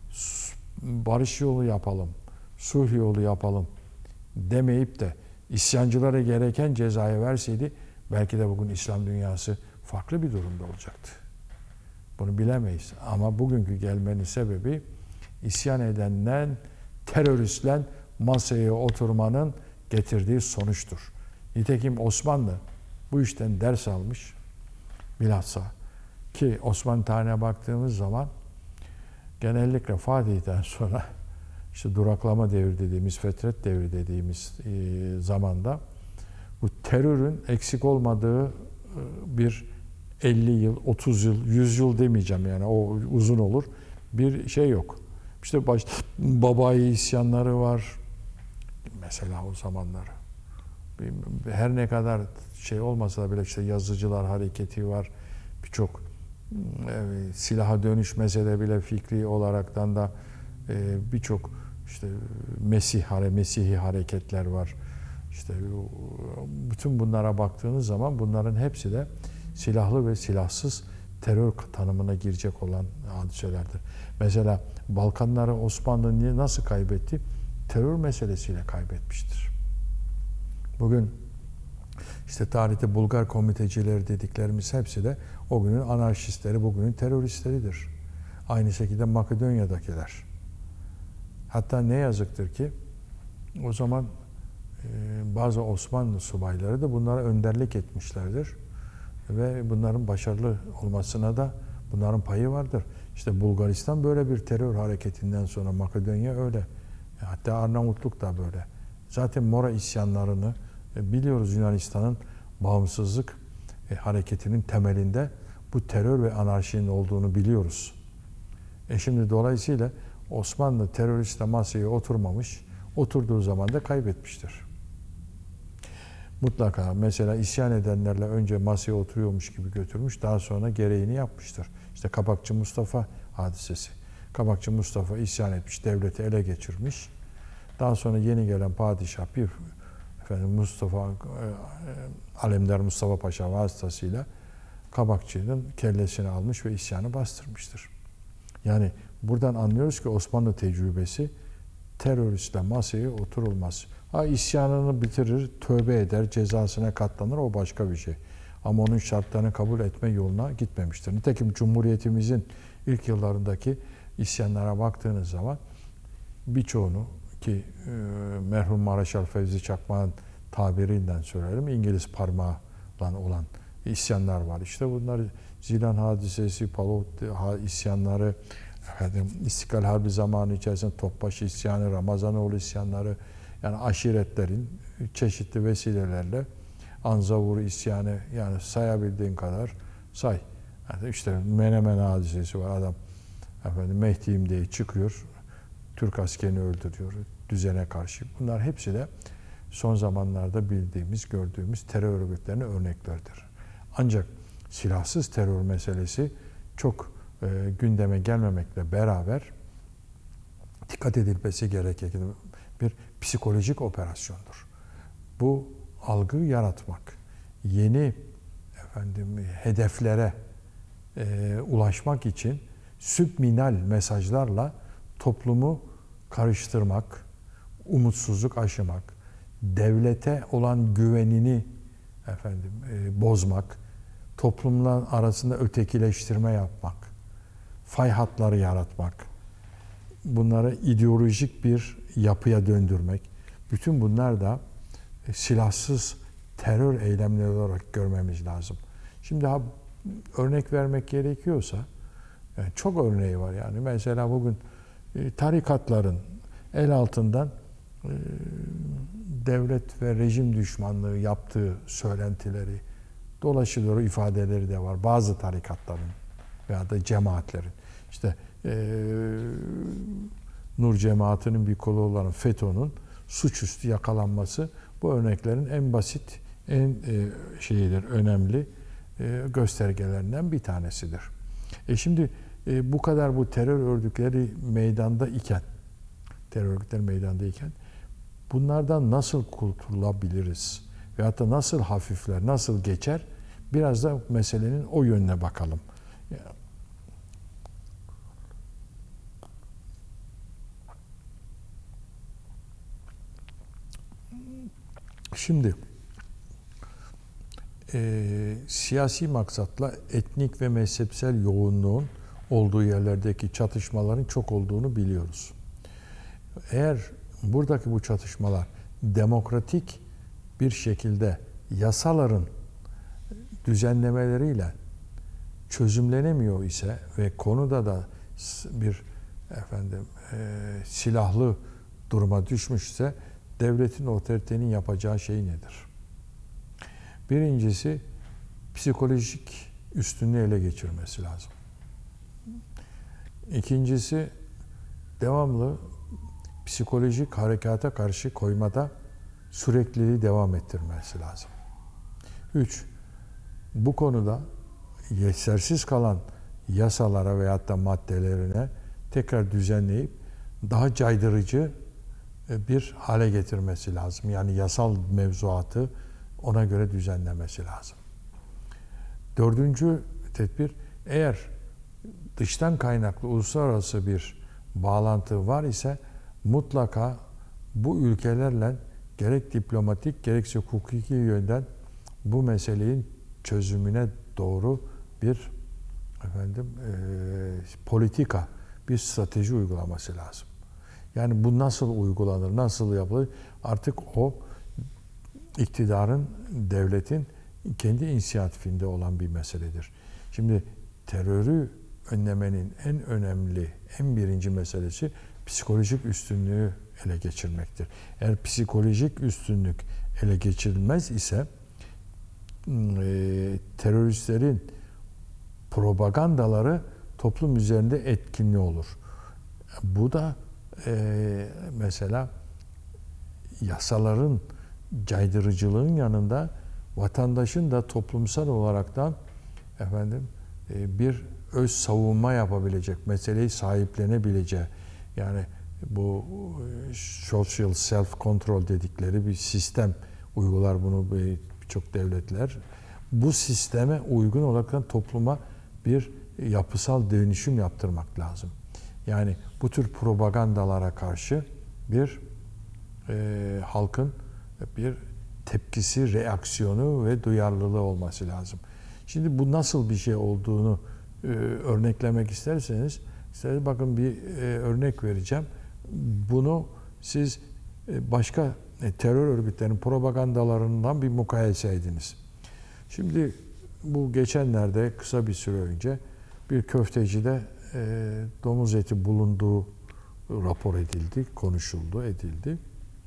barış yolu yapalım, sulh yolu yapalım demeyip de isyancılara gereken cezayı verseydi belki de bugün İslam dünyası farklı bir durumda olacaktı. Bunu bilemeyiz. Ama bugünkü gelmenin sebebi isyan edenden, teröristlen masaya oturmanın getirdiği sonuçtur. Nitekim Osmanlı bu işten ders almış. Bilhassa ki Osmanlı tarihine baktığımız zaman genellikle Fatih'ten sonra işte duraklama devri dediğimiz, fetret devri dediğimiz e, zamanda bu terörün eksik olmadığı e, bir elli yıl, otuz yıl, yüz yıl demeyeceğim yani o uzun olur. Bir şey yok. İşte baş, Babai isyanları var. Mesela o zamanlar. Her ne kadar şey olmasa da bile işte yazıcılar hareketi var. Birçok e, silaha dönüşmese de bile fikri olaraktan da e, birçok işte Mesih, Mesihi hareketler var. İşte bütün bunlara baktığınız zaman bunların hepsi de silahlı ve silahsız terör tanımına girecek olan hadiselerdir. Mesela Balkanları Osmanlı niye nasıl kaybetti? Terör meselesiyle kaybetmiştir. Bugün işte tarihte Bulgar komitecileri dediklerimiz hepsi de o günün anarşistleri, bugünün teröristleridir. Aynı şekilde Makedonya'dakiler. Hatta ne yazıktır ki o zaman e, bazı Osmanlı subayları da bunlara önderlik etmişlerdir. Ve bunların başarılı olmasına da bunların payı vardır. İşte Bulgaristan böyle bir terör hareketinden sonra Makedonya öyle. Hatta Arnavutluk da böyle. Zaten Mora isyanlarını biliyoruz, Yunanistan'ın bağımsızlık hareketinin temelinde bu terör ve anarşinin olduğunu biliyoruz. E şimdi dolayısıyla Osmanlı teröristle masaya oturmamış, oturduğu zaman da kaybetmiştir. Mutlaka mesela isyan edenlerle önce masaya oturuyormuş gibi götürmüş, daha sonra gereğini yapmıştır. İşte Kabakçı Mustafa hadisesi. Kabakçı Mustafa isyan etmiş, devleti ele geçirmiş. Daha sonra yeni gelen padişah bir efendim Mustafa Alemdar Mustafa Paşa vasıtasıyla Kabakçı'nın kellesini almış ve isyanı bastırmıştır. Yani buradan anlıyoruz ki Osmanlı tecrübesi teröristle masaya oturulmaz. Ha isyanını bitirir, tövbe eder, cezasına katlanır, o başka bir şey. Ama onun şartlarını kabul etme yoluna gitmemiştir. Nitekim Cumhuriyetimizin ilk yıllarındaki isyanlara baktığınız zaman birçoğunu ki e, merhum Maraşal Fevzi Çakmak'ın tabirinden söylerim, İngiliz parmağıyla olan isyanlar var. İşte bunlar Zilan hadisesi, Palov isyanları, efendim, İstiklal Harbi zamanı içerisinde Topbaşı isyanı, Ramazanoğlu isyanları, yani aşiretlerin çeşitli vesilelerle Anzavur isyanı, yani sayabildiğin kadar say. Yani işte Menemen hadisesi var, adam efendim Mehdi'yim diye çıkıyor, Türk askerini öldürüyor düzene karşı. Bunlar hepsi de son zamanlarda bildiğimiz, gördüğümüz terör örgütlerinin örnekleridir. Ancak silahsız terör meselesi çok e, gündeme gelmemekle beraber dikkat edilmesi gereken bir psikolojik operasyondur. Bu algı yaratmak, yeni efendim hedeflere e, ulaşmak için subliminal mesajlarla toplumu karıştırmak, umutsuzluk aşımak, devlete olan güvenini efendim e, bozmak, toplumlar arasında ötekileştirme yapmak, fay hatları yaratmak, bunları ideolojik bir yapıya döndürmek, bütün bunlar da e, silahsız terör eylemleri olarak görmemiz lazım. Şimdi ha, örnek vermek gerekiyorsa, yani çok örneği var yani. Mesela bugün e, tarikatların el altından e, devlet ve rejim düşmanlığı yaptığı söylentileri dolaşılıyor, ifadeleri de var. Bazı tarikatların veya da cemaatlerin. İşte e, Nur cemaatinin bir kolu olan FETÖ'nün suçüstü yakalanması bu örneklerin en basit, en e, şeyidir, önemli e, göstergelerinden bir tanesidir. E şimdi e, bu kadar bu terör örgütleri meydanda iken, terör örgütleri meydanda iken bunlardan nasıl kurtulabiliriz? Veyahut da nasıl hafifler, nasıl geçer? Biraz da meselenin o yönüne bakalım. Şimdi e, siyasi maksatla etnik ve mezhepsel yoğunluğun olduğu yerlerdeki çatışmaların çok olduğunu biliyoruz. Eğer buradaki bu çatışmalar demokratik bir şekilde yasaların düzenlemeleriyle çözümlenemiyor ise ve konuda da bir efendim e, silahlı duruma düşmüşse devletin, otoritenin yapacağı şey nedir? Birincisi psikolojik üstünlüğü ele geçirmesi lazım. İkincisi devamlı psikolojik harekata karşı koymada sürekliliği devam ettirmesi lazım. Üç, bu konuda yetersiz kalan yasalara veyahut da maddelerine tekrar düzenleyip daha caydırıcı bir hale getirmesi lazım. Yani yasal mevzuatı ona göre düzenlemesi lazım. Dördüncü tedbir, eğer dıştan kaynaklı uluslararası bir bağlantı var ise mutlaka bu ülkelerle gerek diplomatik gerekse hukuki yönden bu meselenin çözümüne doğru bir efendim e, politika, bir strateji uygulaması lazım. Yani bu nasıl uygulanır, nasıl yapılır? Artık o iktidarın, devletin kendi inisiyatifinde olan bir meseledir. Şimdi terörü önlemenin en önemli, en birinci meselesi psikolojik üstünlüğü ele geçirmektir. Eğer psikolojik üstünlük ele geçirilmez ise e, teröristlerin propagandaları toplum üzerinde etkinli olur. Bu da e, mesela yasaların caydırıcılığın yanında vatandaşın da toplumsal olaraktan efendim e, bir öz savunma yapabilecek, meseleyi sahiplenebileceği, yani bu social self control dedikleri bir sistem uygular bunu birçok devletler. bu sisteme uygun olarak topluma bir yapısal dönüşüm yaptırmak lazım. Yani bu tür propagandalara karşı bir e, halkın bir tepkisi, reaksiyonu ve duyarlılığı olması lazım. Şimdi bu nasıl bir şey olduğunu e, örneklemek isterseniz, isterseniz bakın bir e, örnek vereceğim. Bunu siz e, başka e, terör örgütlerinin propagandalarından bir mukayese ediniz. Şimdi bu geçenlerde kısa bir süre önce bir köftecide e, domuz eti bulunduğu rapor edildi, konuşuldu, edildi.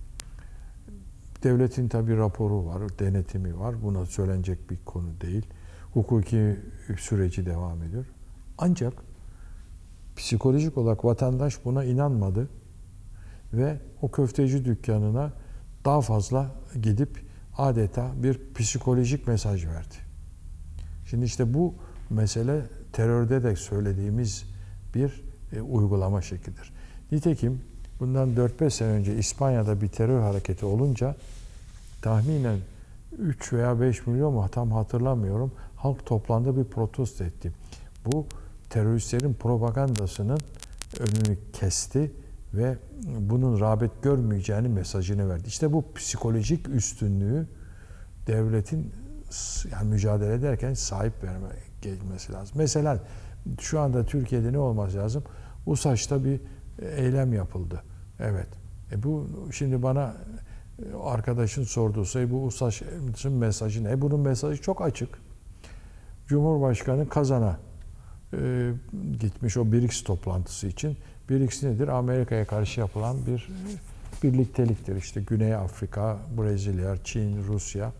Devletin tabii raporu var, denetimi var. Buna söylenecek bir konu değil. Hukuki süreci devam ediyor. Ancak psikolojik olarak vatandaş buna inanmadı ve o köfteci dükkanına daha fazla gidip adeta bir psikolojik mesaj verdi. Şimdi işte bu mesele terörde de söylediğimiz bir e, uygulama şeklidir. Nitekim bundan dört beş sene önce İspanya'da bir terör hareketi olunca tahminen üç veya beş milyon mu tam hatırlamıyorum, halk toplandı, bir protesto etti. Bu teröristlerin propagandasının önünü kesti ve bunun rağbet görmeyeceğini mesajını verdi. İşte bu psikolojik üstünlüğü devletin yani mücadele ederken sahip verme gelmesi lazım. Mesela şu anda Türkiye'de ne olması lazım? USAŞ'ta bir eylem yapıldı. Evet. E bu şimdi bana arkadaşın sorduğu şey, bu USAŞ'ın mesajı ne? Bunun mesajı çok açık. Cumhurbaşkanı Kazan'a e, gitmiş o BRICS toplantısı için. BRICS nedir? Amerika'ya karşı yapılan bir birlikteliktir. İşte Güney Afrika, Brezilya, Çin, Rusya.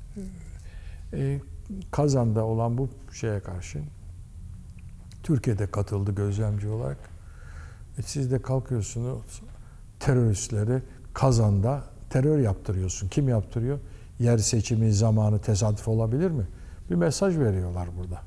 E, Kazan'da olan bu şeye karşı Türkiye'de katıldı gözlemci olarak. E, siz de kalkıyorsunuz teröristleri Kazan'da terör yaptırıyorsun. Kim yaptırıyor? Yer seçimi zamanı tesadüf olabilir mi? Bir mesaj veriyorlar burada.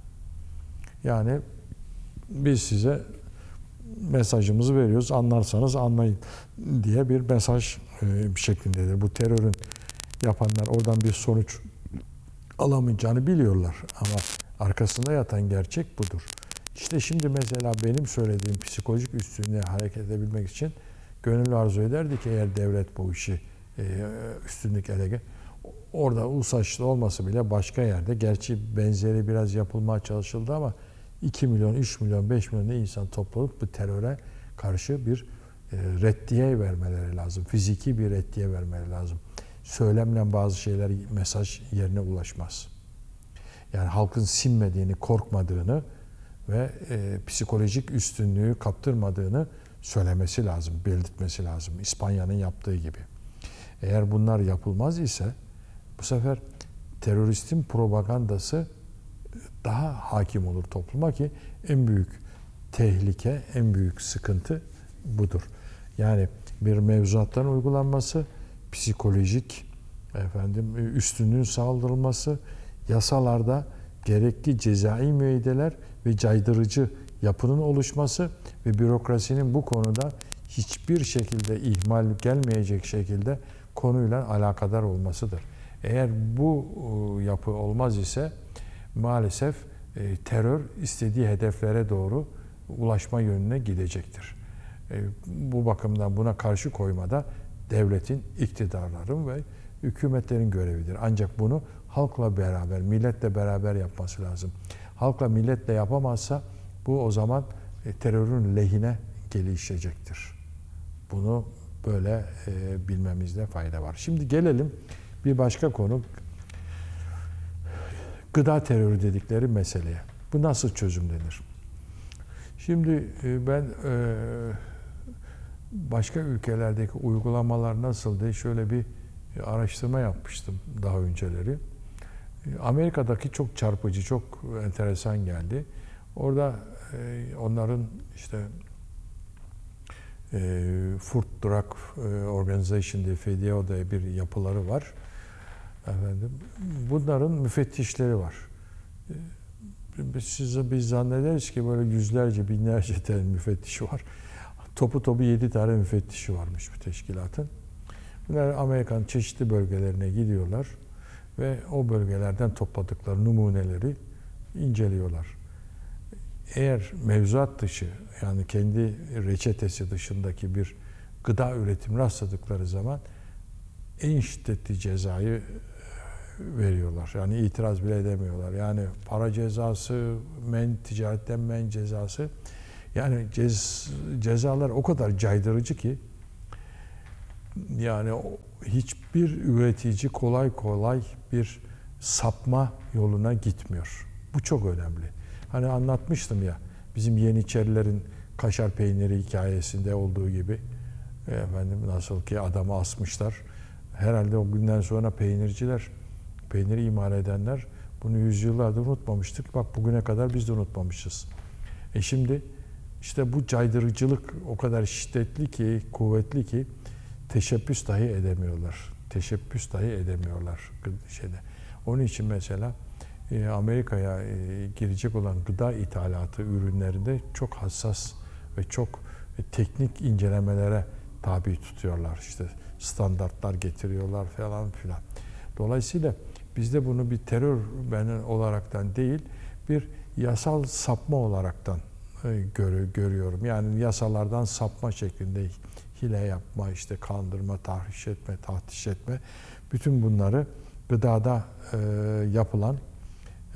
Yani biz size mesajımızı veriyoruz, anlarsanız anlayın diye bir mesaj e, şeklindedir. Bu terörün yapanlar oradan bir sonuç alamayacağını biliyorlar ama arkasında yatan gerçek budur. İşte şimdi mesela benim söylediğim psikolojik üstünlüğe hareket edebilmek için gönül arzu ederdi ki eğer devlet bu işi e, üstünlük ele gelir. Orada USAŞ'ta olması bile başka yerde, gerçi benzeri biraz yapılmaya çalışıldı ama iki milyon, üç milyon, beş milyon insan toplanıp bu teröre karşı bir e, reddiye vermeleri lazım. Fiziki bir reddiye vermeleri lazım. Söylemle bazı şeyler, mesaj yerine ulaşmaz. Yani halkın sinmediğini, korkmadığını ve e, psikolojik üstünlüğü kaptırmadığını söylemesi lazım, belirtmesi lazım. İspanya'nın yaptığı gibi. Eğer bunlar yapılmaz ise bu sefer teröristin propagandası daha hakim olur topluma ki en büyük tehlike, en büyük sıkıntı budur. Yani bir mevzuattan uygulanması, psikolojik efendim üstünlüğün sağlanması, yasalarda gerekli cezai müeyyideler ve caydırıcı yapının oluşması ve bürokrasinin bu konuda hiçbir şekilde ihmal gelmeyecek şekilde konuyla alakadar olmasıdır. Eğer bu yapı olmaz ise maalesef e, terör istediği hedeflere doğru ulaşma yönüne gidecektir. E, bu bakımdan buna karşı koymada devletin, iktidarların ve hükümetlerin görevidir. Ancak bunu halkla beraber, milletle beraber yapması lazım. Halkla, milletle yapamazsa bu o zaman e, terörün lehine gelişecektir. Bunu böyle e, bilmemizde fayda var. Şimdi gelelim bir başka konu. Gıda terörü dedikleri meseleye. Bu nasıl çözümlenir? Şimdi ben başka ülkelerdeki uygulamalar nasıl diye şöyle bir araştırma yapmıştım daha önceleri. Amerika'daki çok çarpıcı, çok enteresan geldi. Orada onların işte Food Drug Organization diye, F D O diye bir yapıları var. Efendim, bunların müfettişleri var. Biz size biz zannederiz ki böyle yüzlerce, binlerce tane müfettişi var. Topu topu yedi tane müfettişi varmış bu teşkilatın. Bunlar Amerika'nın çeşitli bölgelerine gidiyorlar ve o bölgelerden topladıkları numuneleri inceliyorlar. Eğer mevzuat dışı, yani kendi reçetesi dışındaki bir gıda üretimi rastladıkları zaman en şiddetli cezayı veriyorlar. Yani itiraz bile edemiyorlar. Yani para cezası, men, ticaretten men cezası. Yani cez, cezalar o kadar caydırıcı ki yani hiçbir üretici kolay kolay bir sapma yoluna gitmiyor. Bu çok önemli. Hani anlatmıştım ya, bizim Yeniçerilerin kaşar peyniri hikayesinde olduğu gibi, efendim nasıl ki adamı asmışlar. Herhalde o günden sonra peynirciler, peyniri imal edenler bunu yüzyıllardır unutmamıştık. Bak bugüne kadar biz de unutmamışız. E şimdi işte bu caydırıcılık o kadar şiddetli ki, kuvvetli ki teşebbüs dahi edemiyorlar. Teşebbüs dahi edemiyorlar şeyde. Onun için mesela Amerika'ya girecek olan gıda ithalatı ürünlerinde çok hassas ve çok teknik incelemelere tabi tutuyorlar. İşte standartlar getiriyorlar falan filan. Dolayısıyla biz de bunu bir terör olaraktan değil, bir yasal sapma olaraktan görüyorum. Yani yasalardan sapma şeklinde hile yapma, işte kandırma, tahriş etme, tahtiş etme, bütün bunları gıdada e, yapılan e,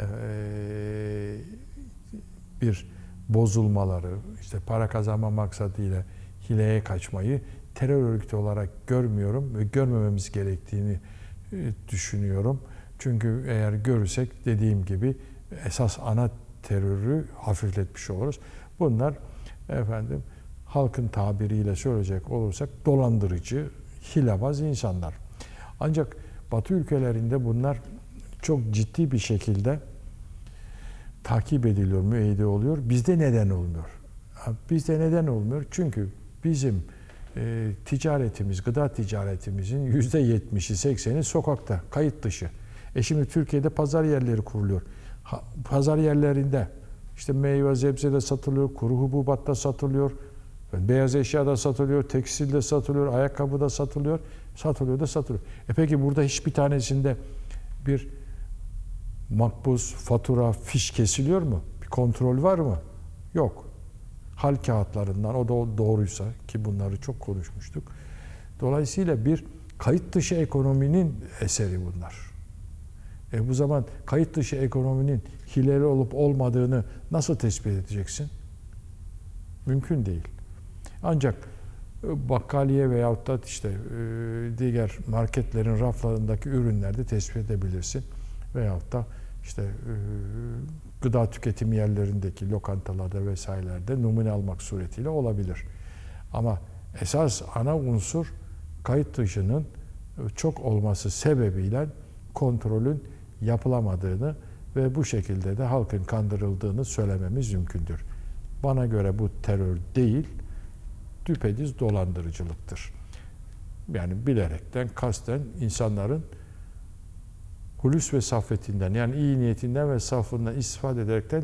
bir bozulmaları, işte para kazanma maksadıyla hileye kaçmayı terör örgütü olarak görmüyorum ve görmememiz gerektiğini e, düşünüyorum. Çünkü eğer görürsek dediğim gibi esas ana terörü hafifletmiş oluruz. Bunlar efendim halkın tabiriyle söyleyecek olursak dolandırıcı, hilebaz insanlar. Ancak Batı ülkelerinde bunlar çok ciddi bir şekilde takip ediliyor, müeyyide oluyor. Bizde neden olmuyor? Bizde neden olmuyor? Çünkü bizim e, ticaretimiz, gıda ticaretimizin yüzde yetmişi, sekseni sokakta, kayıt dışı. E şimdi Türkiye'de pazar yerleri kuruluyor. Ha, pazar yerlerinde işte meyve, sebze de satılıyor, kuru hububat da satılıyor, beyaz eşya da satılıyor, tekstil de satılıyor, ayakkabı da satılıyor, satılıyor da satılıyor. E peki burada hiçbir tanesinde bir makbuz, fatura, fiş kesiliyor mu? Bir kontrol var mı? Yok. Hal kağıtlarından, o da doğruysa ki bunları çok konuşmuştuk. Dolayısıyla bir kayıt dışı ekonominin eseri bunlar. E bu zaman kayıt dışı ekonominin hileli olup olmadığını nasıl tespit edeceksin? Mümkün değil. Ancak bakkaliye veyahut da işte diğer marketlerin raflarındaki ürünlerde tespit edebilirsin. Veyahut da işte gıda tüketim yerlerindeki lokantalarda vesairelerde numune almak suretiyle olabilir. Ama esas ana unsur kayıt dışının çok olması sebebiyle kontrolün yapılamadığını ve bu şekilde de halkın kandırıldığını söylememiz mümkündür. Bana göre bu terör değil, düpedüz dolandırıcılıktır. Yani bilerekten, kasten insanların hulus ve saffetinden, yani iyi niyetinden ve safından istifade ederekten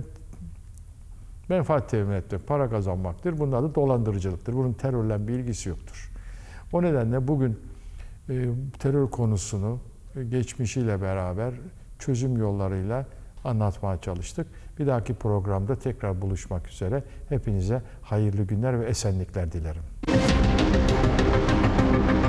menfaat temin etmek, para kazanmaktır. Bunlar da dolandırıcılıktır. Bunun terörle bir ilgisi yoktur. O nedenle bugün e, terör konusunu e, geçmişiyle beraber çözüm yollarıyla anlatmaya çalıştık. Bir dahaki programda tekrar buluşmak üzere. Hepinize hayırlı günler ve esenlikler dilerim.